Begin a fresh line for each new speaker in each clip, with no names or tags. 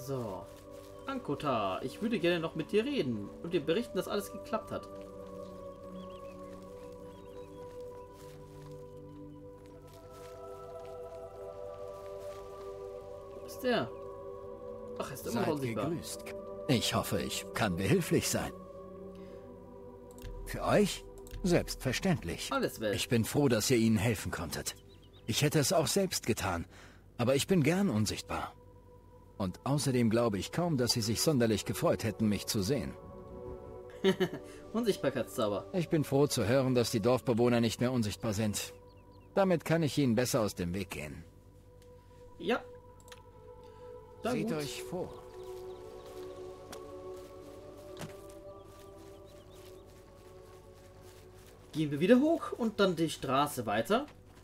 So. Ankota, ich würde gerne noch mit dir reden und dir berichten, dass alles geklappt hat. Wo ist der? Ach, er ist immer noch
Seid
unsichtbar.
gegrüßt. Ich hoffe, ich kann behilflich sein. Für euch? Selbstverständlich.
Alles Welt.
Ich bin froh, dass ihr ihnen helfen konntet. Ich hätte es auch selbst getan, aber ich bin gern unsichtbar. Und außerdem glaube ich kaum, dass sie sich sonderlich gefreut hätten, mich zu sehen.
Unsichtbarkeitszauber.
Ich bin froh zu hören, dass die Dorfbewohner nicht mehr unsichtbar sind. Damit kann ich ihnen besser aus dem Weg gehen.
Ja. Na
Seht
gut.
euch vor.
Gehen wir wieder hoch und dann die Straße weiter.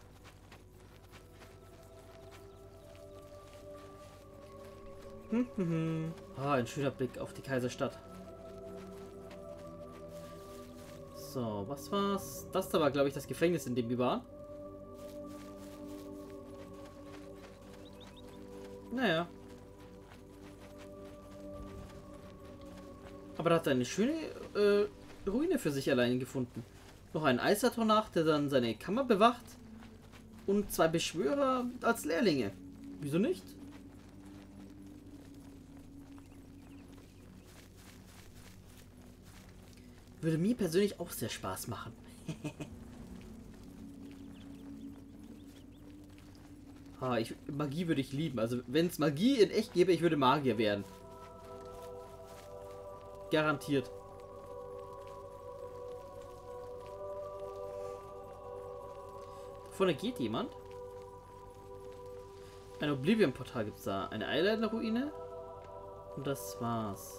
Ah, ein schöner Blick auf die Kaiserstadt. So, was war's? Das da war, glaube ich, das Gefängnis, in dem wir waren. Naja. Aber da hat er eine schöne Ruine für sich allein gefunden. Noch ein Eisertonach, der dann seine Kammer bewacht. Und 2 Beschwörer als Lehrlinge. Wieso nicht? Würde mir persönlich auch sehr Spaß machen. Magie würde ich lieben. Also wenn es Magie in echt gäbe, ich würde Magier werden. Garantiert. Vorne geht jemand. Ein Oblivion-Portal gibt es da. Eine Eyeliner-Ruine. Und das war's.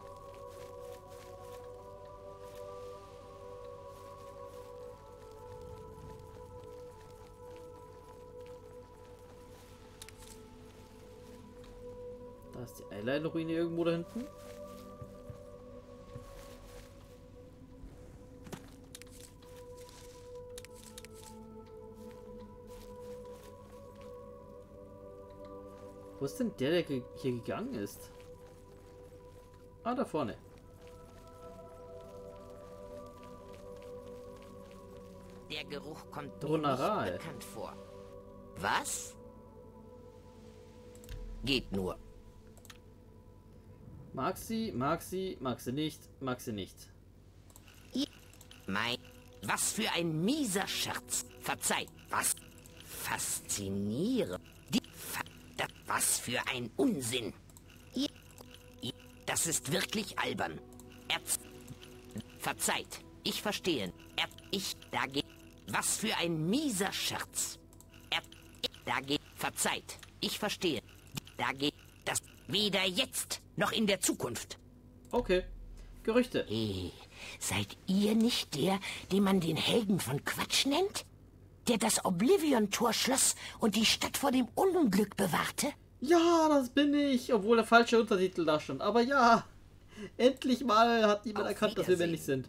Da ist die Eyeliner-Ruine irgendwo da hinten. Wo ist denn der hier gegangen ist? Ah, da vorne.
Der Geruch kommt mir
Droneral.
nicht bekannt vor. Was? Geht nur.
Mag sie nicht, mag sie nicht.
Mein... Was für ein mieser Scherz. Verzeiht. Was? Faszinierend. Was für ein Unsinn. Das ist wirklich albern. Verzeiht. Ich verstehe. Was für ein mieser Scherz. Verzeiht. Ich verstehe. Das weder jetzt noch in der Zukunft.
Okay. Gerüchte.
Seid ihr nicht der, den man den Helden von Quatsch nennt? Der das Oblivion-Tor schloss und die Stadt vor dem Unglück bewahrte?
Ja, das bin ich. Obwohl der falsche Untertitel da stand. Aber ja. Endlich mal hat jemand
Auf
erkannt, dass wir
Wiedersehen.
männlich sind.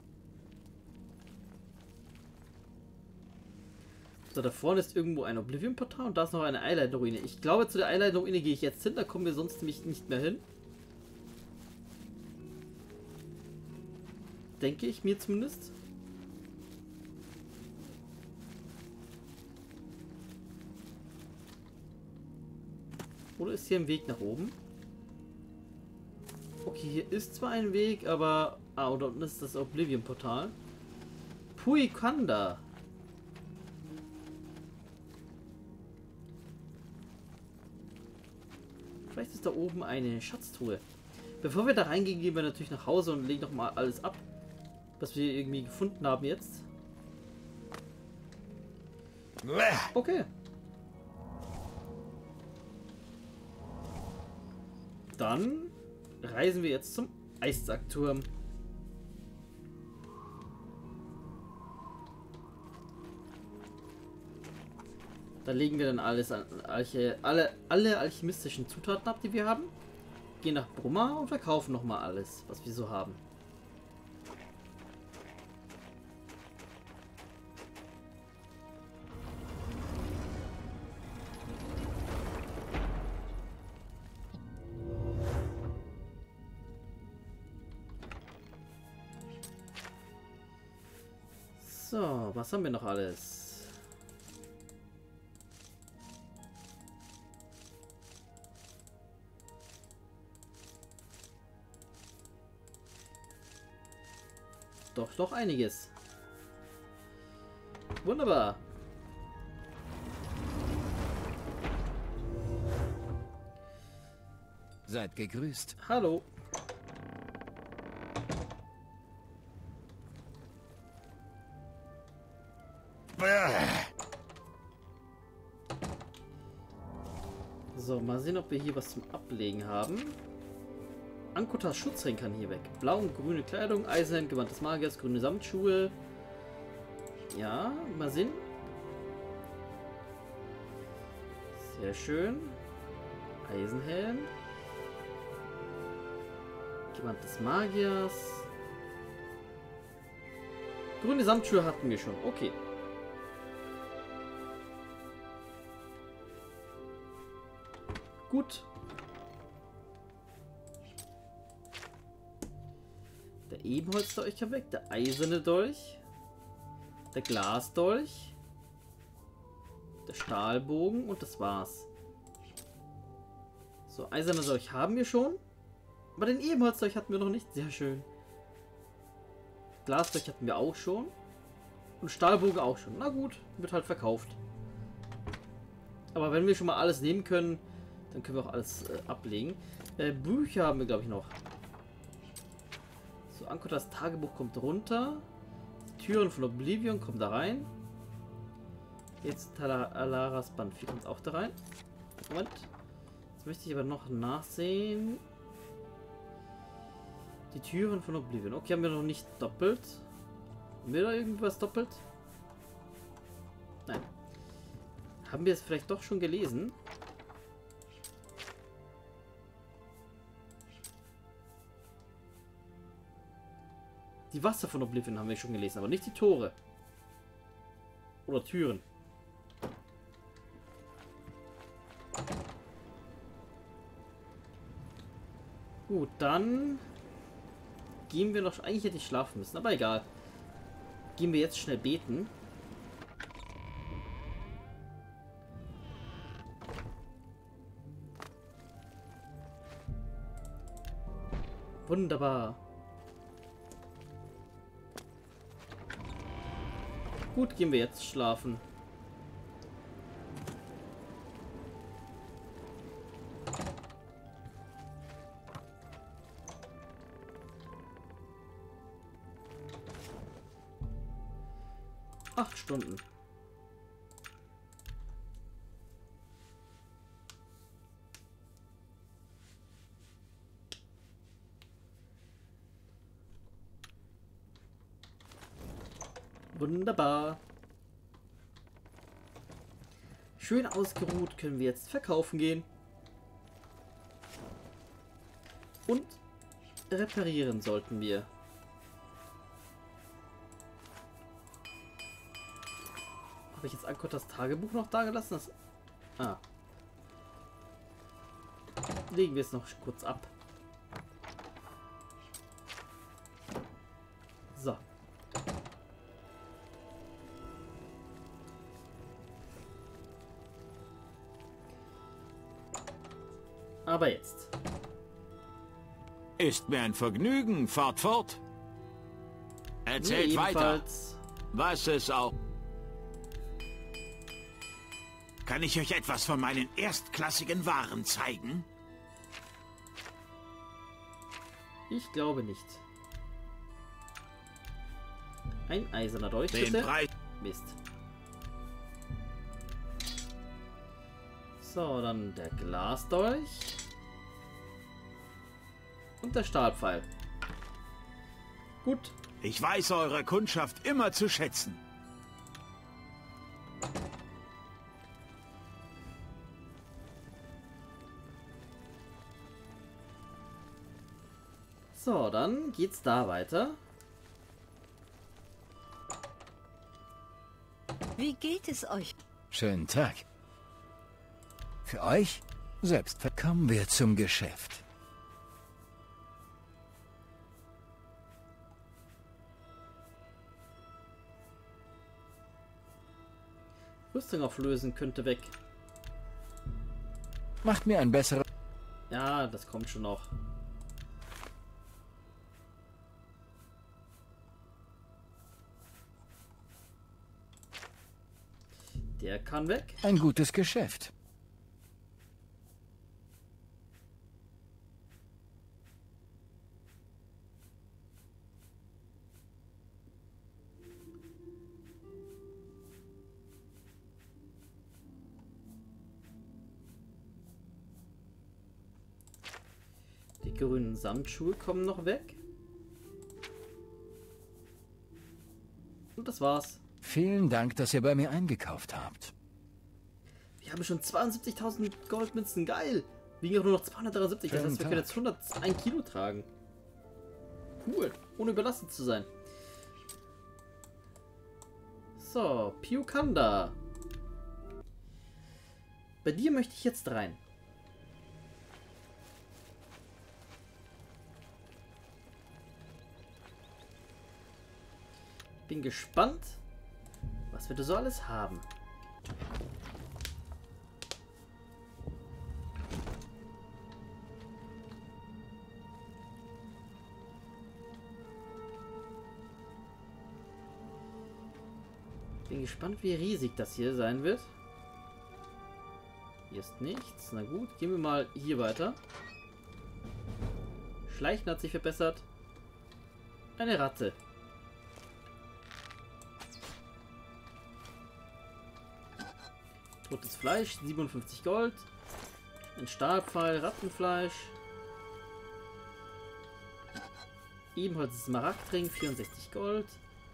So, da vorne ist irgendwo ein Oblivion-Portal und da ist noch eine Eyeliner-Ruine. Ich glaube, zu der Eyeliner-Ruine gehe ich jetzt hin. Da kommen wir sonst nämlich nicht mehr hin. Denke ich mir zumindest. Oder ist hier ein Weg nach oben? Okay, hier ist zwar ein Weg, aber... Ah, und da unten ist das Oblivion-Portal. Puikanda. Vielleicht ist da oben eine Schatztruhe. Bevor wir da reingehen, gehen wir natürlich nach Hause und legen nochmal alles ab, was wir irgendwie gefunden haben jetzt. Okay. Dann reisen wir jetzt zum Eissackturm. Da legen wir dann alles an alle alchemistischen Zutaten ab, die wir haben. Gehen nach Brumma und verkaufen nochmal alles, was wir so haben. So, was haben wir noch alles? Doch einiges. Wunderbar.
Seid gegrüßt.
Hallo. So, mal sehen, ob wir hier was zum Ablegen haben. Ankotas Schutzring kann hier weg. Blau und grüne Kleidung, Eisen, Gewand des Magiers, grüne Samtschuhe. Ja, mal sehen. Sehr schön. Eisenhelm. Gewand des Magiers. Grüne Samtschuhe hatten wir schon. Okay. Gut. Der Ebenholzdolch kann weg. Der eiserne Dolch. Der Glasdolch. Der Stahlbogen und das war's. So, eiserner Dolch haben wir schon. Aber den Ebenholzdolch hatten wir noch nicht. Sehr schön. Glasdolch hatten wir auch schon. Und Stahlbogen auch schon. Na gut, wird halt verkauft. Aber wenn wir schon mal alles nehmen können, dann können wir auch alles ablegen. Bücher haben wir, glaube ich, noch. So, Ankotas Tagebuch kommt runter. Die Türen von Oblivion kommen da rein. Jetzt Alaras Band 4 kommt auch da rein. Moment. Jetzt möchte ich aber noch nachsehen. Die Türen von Oblivion. Okay, haben wir noch nicht doppelt. Haben wir da irgendwas doppelt? Nein. Haben wir es vielleicht doch schon gelesen? Die Wasser von Oblivion haben wir schon gelesen, aber nicht die Tore. Oder Türen. Gut, dann gehen wir noch... Eigentlich hätte ich schlafen müssen, aber egal. Gehen wir jetzt schnell beten. Wunderbar. Gut, gehen wir jetzt schlafen. Acht Stunden. Wunderbar. Schön ausgeruht können wir jetzt verkaufen gehen. Und reparieren sollten wir. Habe ich jetzt Ankotas Tagebuch noch da gelassen? Ah. Legen wir es noch kurz ab. So. Aber jetzt.
Ist mir ein Vergnügen. Fahrt fort. Erzählt weiter. Was es auch... Kann ich euch etwas von meinen erstklassigen Waren zeigen?
Ich glaube nicht. Ein eiserner Dolch,
Den
bitte.
Preis...
Mist. So, dann der Glasdolch. Und der Stahlpfeil. Gut.
Ich weiß eure Kundschaft immer zu schätzen.
So, dann geht's da weiter.
Wie geht es euch?
Schönen Tag. Für euch? Selbst kommen wir zum Geschäft.
Rüstung auflösen könnte weg.
Macht mir ein besseres...
Ja, das kommt schon noch. Der kann weg.
Ein gutes Geschäft.
Die grünen Samtschuhe kommen noch weg. Und das war's.
Vielen Dank, dass ihr bei mir eingekauft habt.
Wir haben schon 72.000 Goldmünzen. Geil. Wiegen auch nur noch 273. Das heißt, wir können jetzt 101 Kilo tragen. Cool. Ohne überlastet zu sein. So, Piukanda. Bei dir möchte ich jetzt rein. Bin gespannt, was wir da so alles haben. Bin gespannt, wie riesig das hier sein wird. Hier ist nichts. Na gut, gehen wir mal hier weiter. Schleichen hat sich verbessert. Eine Ratte. Totes Fleisch, 57 Gold. Ein Stahlpfeil, Rattenfleisch. Ebenholz Smaragdring, 64 Gold.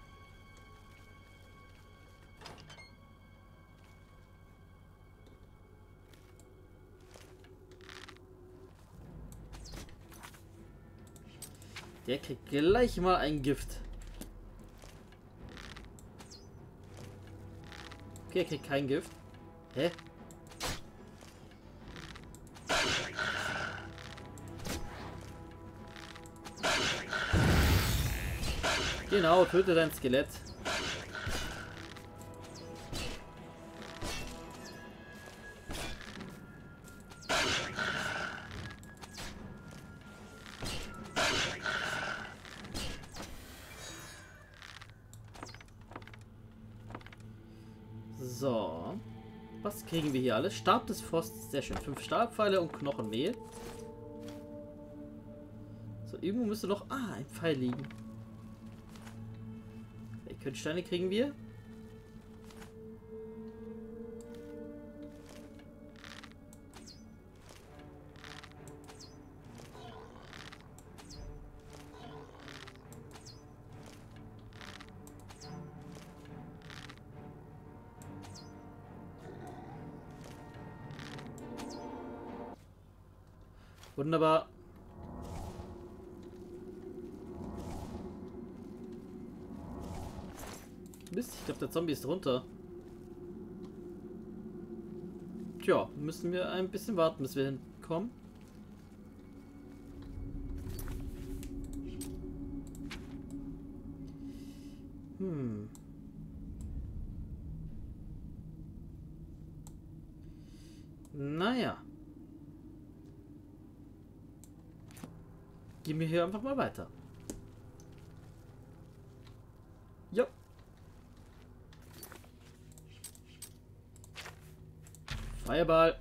Der kriegt gleich mal ein Gift. Okay, er kriegt kein Gift. Hä? Genau, töte dein Skelett. So. Was kriegen wir hier alles? Stab des Forstes, sehr schön. 5 Stahlpfeile und Knochenmehl. So, irgendwo müsste noch... Ah, ein Pfeil liegen. Welche Steine kriegen wir? Wunderbar. Mist, ich glaube, der Zombie ist runter. Tja, müssen wir ein bisschen warten, bis wir hinkommen. Naja. Gehen wir hier einfach mal weiter. Jo. Feuerball.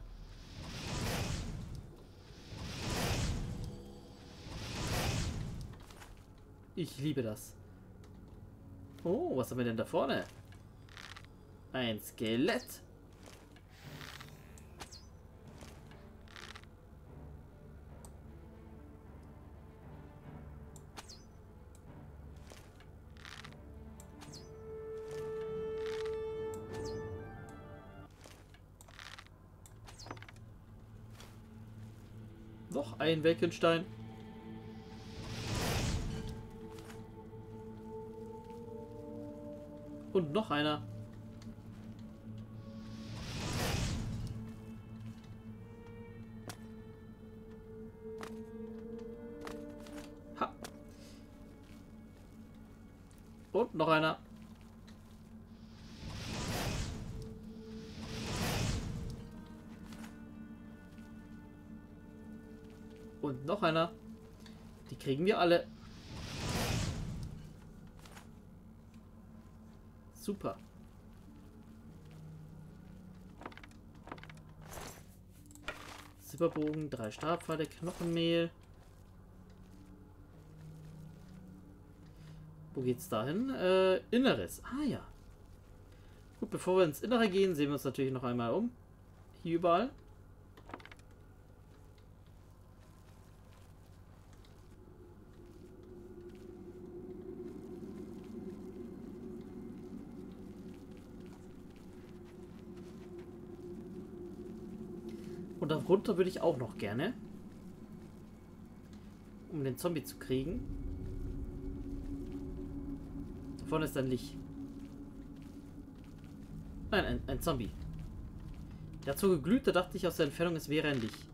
Ich liebe das. Oh, was haben wir denn da vorne? Ein Skelett. Noch ein Welkenstein. Und noch einer. Ha. Und noch einer. Und noch einer. Die kriegen wir alle. Super. Silberbogen, 3 Stabpfeile, Knochenmehl. Wo geht's dahin? Inneres. Ah ja. Gut, bevor wir ins Innere gehen, sehen wir uns natürlich noch einmal um. Hier überall. Und darunter würde ich auch noch gerne. Um den Zombie zu kriegen. Da vorne ist ein Licht. Nein, ein Zombie. Der hat so geglüht, da dachte ich aus der Entfernung, es wäre ein Licht.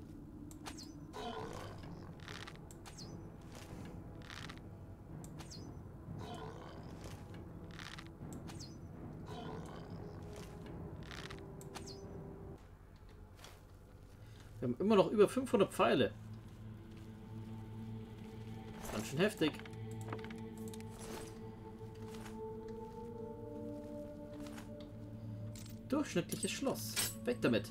Wir haben immer noch über 500 Pfeile. Das ist ganz schön heftig. Durchschnittliches Schloss. Weg damit.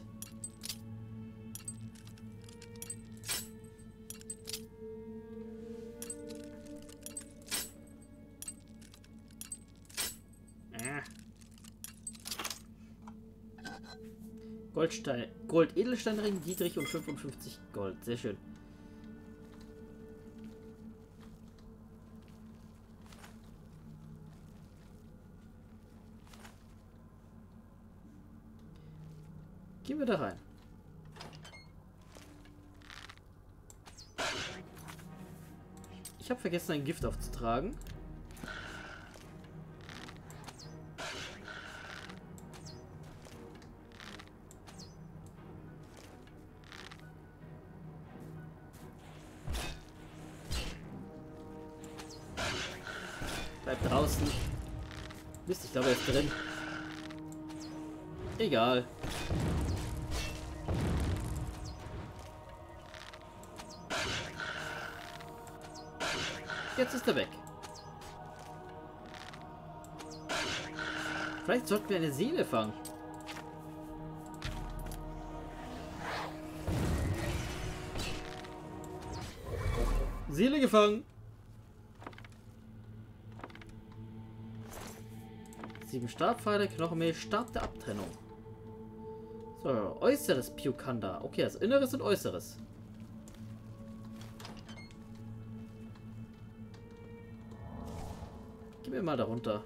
Goldstein, Gold-Edelsteinring, Dietrich und 55 Gold. Sehr schön. Gehen wir da rein. Ich habe vergessen, ein Gift aufzutragen. Bleib draußen. Mist, ich glaube, er ist drin. Egal. Jetzt ist er weg. Vielleicht sollten wir eine Seele fangen. Seele gefangen. 7 Stabpfeile, Knochenmehl, Stab der Abtrennung. So, äußeres Piukanda. Okay, also Inneres und Äußeres. Gib mir mal darunter.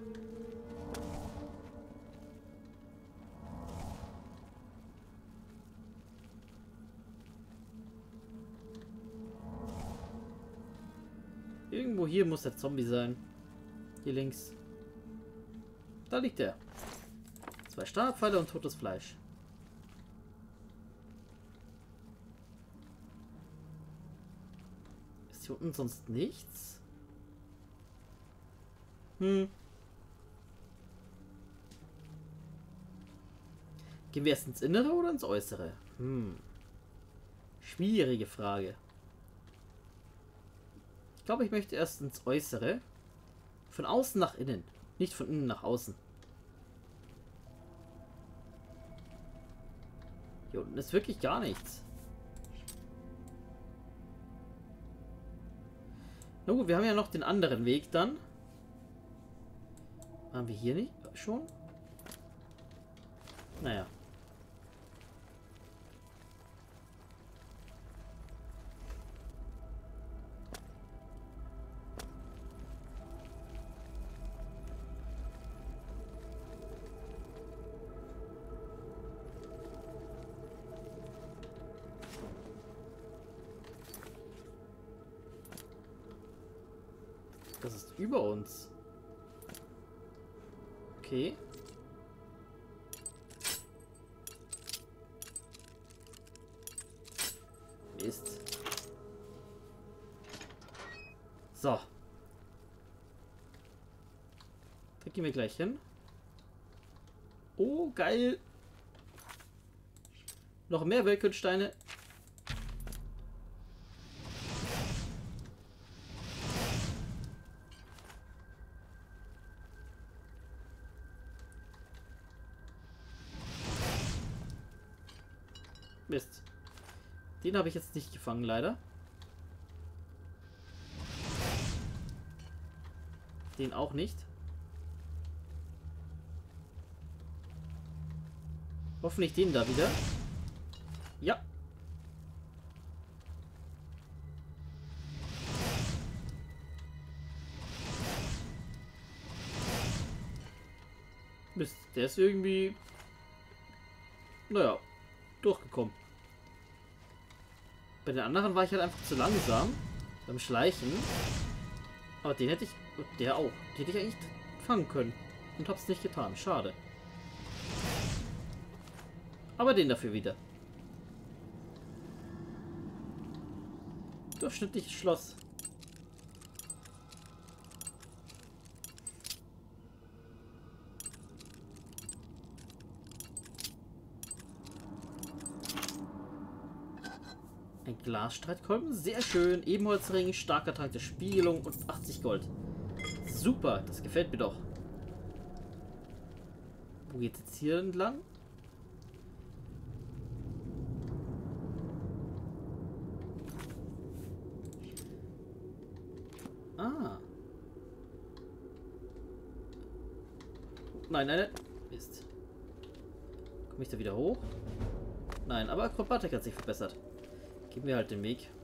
Irgendwo hier muss der Zombie sein. Hier links. Da liegt er. 2 Stabpfeile und totes Fleisch. Ist hier unten sonst nichts? Gehen wir erst ins Innere oder ins Äußere? Schwierige Frage. Ich glaube, ich möchte erst ins Äußere. Von außen nach innen. Nicht von innen nach außen. Hier unten ist wirklich gar nichts. Na gut, wir haben ja noch den anderen Weg dann. Waren wir hier nicht schon? Naja. Das ist über uns. Okay. Mist. So. Da gehen wir gleich hin. Oh, geil. Noch mehr Weltkunststeine. Mist. Den habe ich jetzt nicht gefangen, leider. Den auch nicht. Hoffentlich den da wieder. Ja. Mist, der ist irgendwie... Naja, durchgekommen. Bei den anderen war ich halt einfach zu langsam beim Schleichen. Aber den hätte ich... Und der auch. Den hätte ich eigentlich fangen können. Und hab's nicht getan. Schade. Aber den dafür wieder. Durchschnittliches Schloss. Ein Glasstreitkolben, sehr schön. Ebenholzring, starker Trank der Spiegelung und 80 Gold. Super, das gefällt mir doch. Wo geht's jetzt hier entlang? Ah. Nein, nein, Mist. Komme ich da wieder hoch? Nein, aber Akrobatik hat sich verbessert. Gib mir halt den Weg.